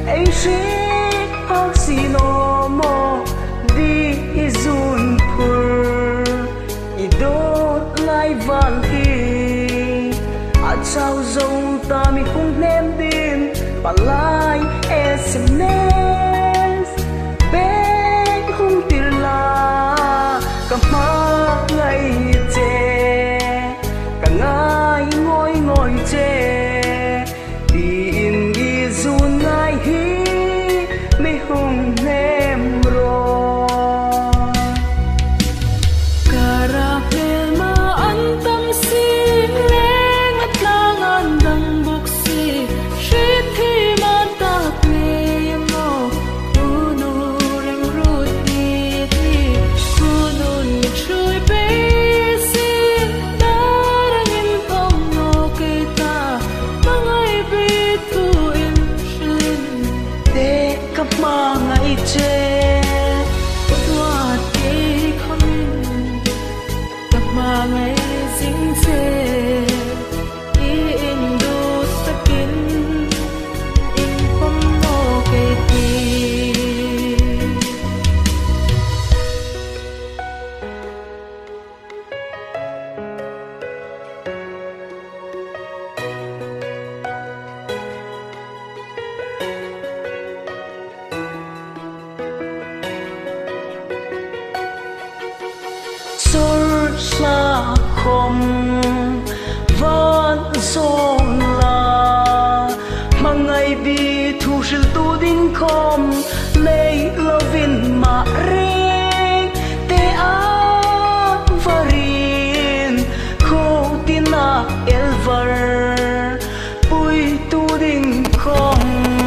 ấy sĩ hắc xì nô mô đi dùn phur i đốt lại vàng khi sao dâu ta mi cũng ném tin và lại SMS bé không tiền là cầm má ngày chê cả ngày ngồi chê tin đi dù ngày hi mi không ném rồi cả ra phê mà anh tâm xin lên mắt langan đằng bốc xì shit thì mà ta mê mò u nu rem ru ti ti u nu chui bê xin ta đang in phong ngô cây ta mang ai biết thu in shin để cặp mà ngày chê qua cây không gặp mà ngày dính chê in đô sakin in phong ngô cây ti sor sa khom van zong la mangai bi thu sil tu din khom lei lovin ma re te a varin kho tina elvar pui tu din khom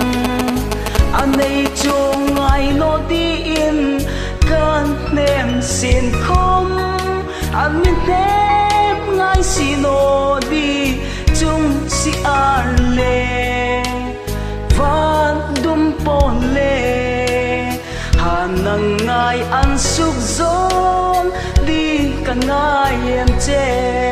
anei chung ai no di in kan nem sin khom anh min thêm ngay si nô đi chung si ar le van dum pon le hanang ngay an suk zon đi cả ngay em che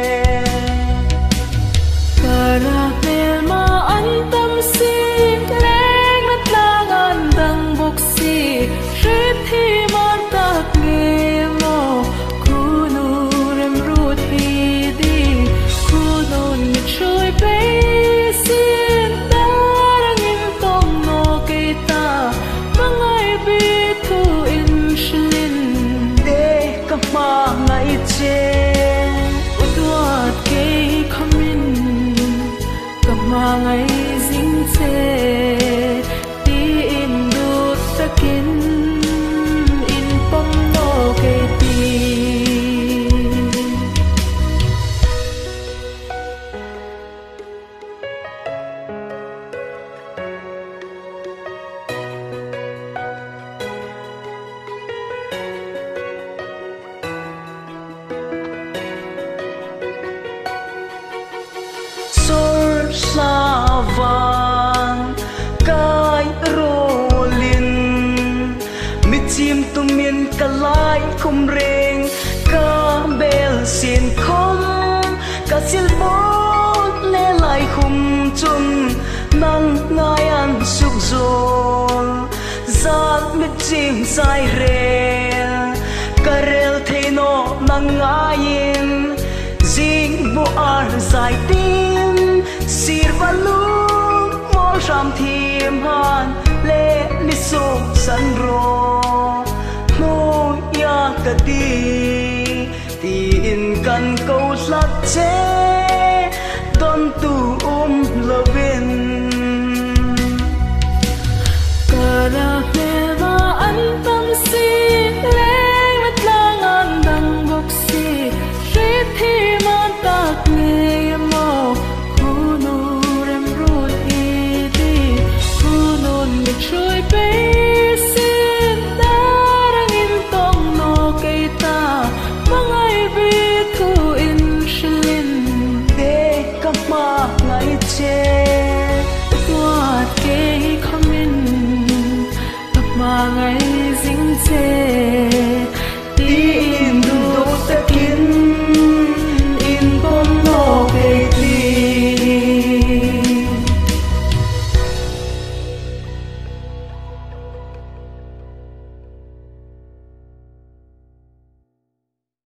Kara phê mà anh tâm xin lên mắt langan đằng bốc xì shit thì mà ta nghe mò kuno rem ru ti đi kuno ni chui bê xin ta đang in phong ngô cây ta mang ai biết thu in shin để cặp mà ngày che utuat cây không in mà ngày dính chê đi in đốt sakin in phong ngô cây ti sor sa van kai rolin mi chim tum min kalai khum reng ka bel sin khom ka sil bon le lai khum chum nang ngai an suk zol zat mi chim sai rel karel theino nang ngain zing bo ar zai tim sir balung mo ram thim han le li sok san ro no ya ka ti in kan ko lat che don tu lovin Kara phê mà anh tâm xin lên mắt langan đằng bốc xì shit thì mà ta nghe mò kuno rem ru ti đi kuno ni chui bê xin ta đang in phong ngô cây ta mang ai biết thu in shin để cặp mà ngày che tuat cây không in gặp mà ngày dính chê đi